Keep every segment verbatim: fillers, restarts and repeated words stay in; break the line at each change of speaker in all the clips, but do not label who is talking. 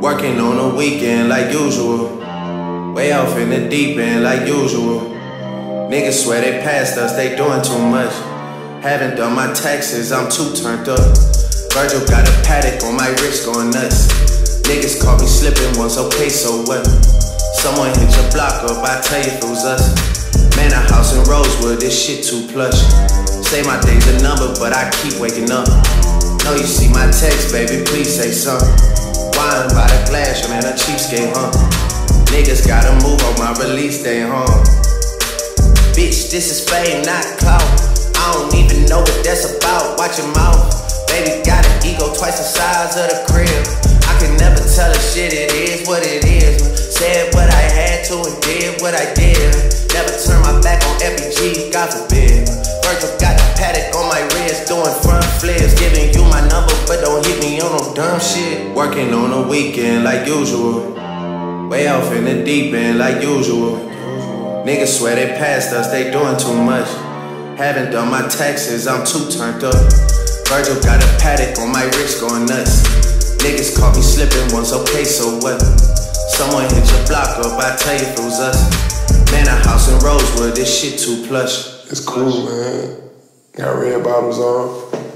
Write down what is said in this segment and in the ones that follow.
Working on the weekend like usual. Way off in the deep end like usual. Niggas swear they passed us, they doing too much. Haven't done my taxes, I'm too turned up. Virgil got a paddock on my wrist going nuts. Niggas caught me slipping once, okay, so what? Someone hit your block up, I tell you if it was us. Man, a house in Rosewood, this shit too plush. Say my day's a number, but I keep waking up. Know you see my text, baby, please say something. Wine by the glass, man, a cheapskate, huh? Niggas gotta move on my release day, huh? Bitch, this is fame, not clout. I don't even know what that's about, watch your mouth. Baby got an ego twice the size of the crib. I can never tell a shit, it is what it is. Said what I had to and did what I did. Never turn my back on F B G, God forbid. Virgil got the paddock on my wrist, doing front flips. Giving you my number, but don't hit me on no dumb shit. Working on the weekend like usual. Way off in the deep end like usual. Niggas swear they passed us, they doing too much. Haven't done my taxes, I'm too turned up. Virgil got a paddock on my wrist going nuts. Niggas caught me slipping once, okay, so what? Someone hit your block up, I tell you if it was us. Man, a house in Rosewood, this shit too plush.
It's cool, man. Got red bottoms on.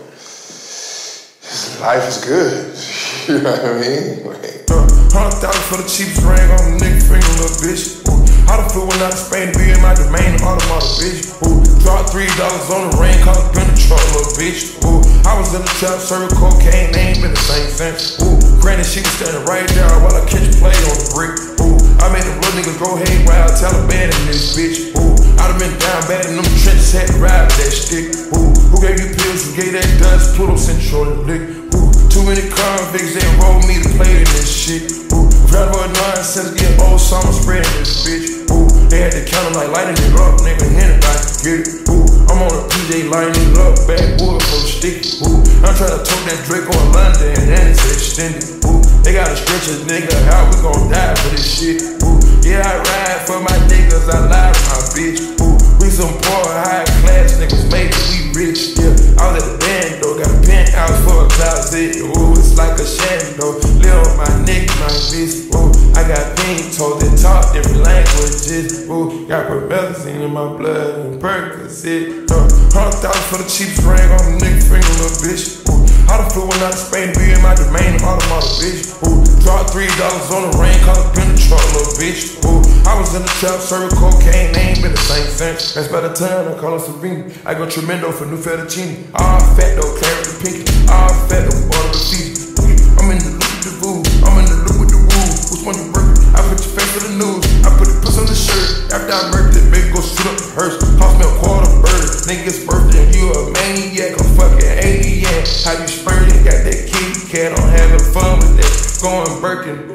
Life is good. You know what I mean? Like,
uh, Hundred thousand for the cheapest ring on the nigga finger, little bitch. Ooh, how the flew when out to Spain to be in my domain, automata, bitch. Ooh, dropped three dollars on the ring, caught up in the truck, little bitch. Ooh, I was in the trap, serving cocaine, they ain't been the same since. Ooh, granted, she was standing right there while I catch play on the brick. Ooh, I made them little niggas go hey wild, Taliban in this bitch. Ooh, I done been down bad in them trenches, had to ride with that stick. Ooh, who gave you pills, who gave that dust, Pluto sent you on the lick. Ooh, too many convicts, they enrolled me to play in this shit. Ooh, proud of nonsense, get old, so I'm spreading this bitch. Ooh, they had to count them like lighting it up, nigga, anybody can get it. Ooh, I'm on a P J lighting it up, backwood from the stick. Ooh, I'm trying to talk that Drake on London, and it's extended. Ooh, they gotta stretch us, nigga, how we gon' die for this shit? Ooh, yeah, I ride for my niggas, I lie with my bitch. Ooh, we some poor, high class niggas, maybe we rich, yeah. I was at the band, though, got a penthouse for a closet. Ooh, it's like a shanty, though, live on my neck, my bitch. Ooh, I got pink toes that talk different languages. Ooh, got promethazine in my blood and Percocet. Uh, Hundred thousand for the cheapest ring on the nigga finger, little bitch. Ooh, how the flew when out to Spain to be in my domain, automata, bitch. Ooh, dropped three dollars on the ring, caught up in the truck, little bitch. Ooh, I was in the trap, serving cocaine, they ain't been the same since. That's by the time I call her Serena. I go tremendo for new fettuccine. All fat though, clarity pinky. All fat though, water the Fiji. I'm in the look with the boo, I'm in the look with the woo. Which one you work? I put your face for the news. I put the puss on the shirt. After I murdered it, baby, go shoot up the hearse. Cost me a quarter bird. Niggas birthday, you a maniac, a fucking alien. How you spurting? Got that kitty cat, I'm having fun with that. Going Birkin.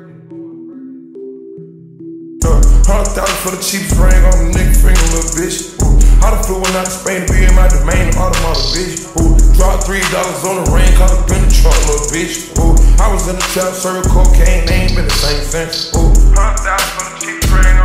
Hundred thousand for the cheapest ring on the nigga finger, little bitch. Ooh, how the flew when out to Spain to be in my domain, automata, bitch. Ooh, dropped three dollars on the ring, caught up in the trunk, little bitch. Ooh, I was in the trap, serving cocaine, they ain't been the same since. Ooh, hundred thousand for the cheapest ring.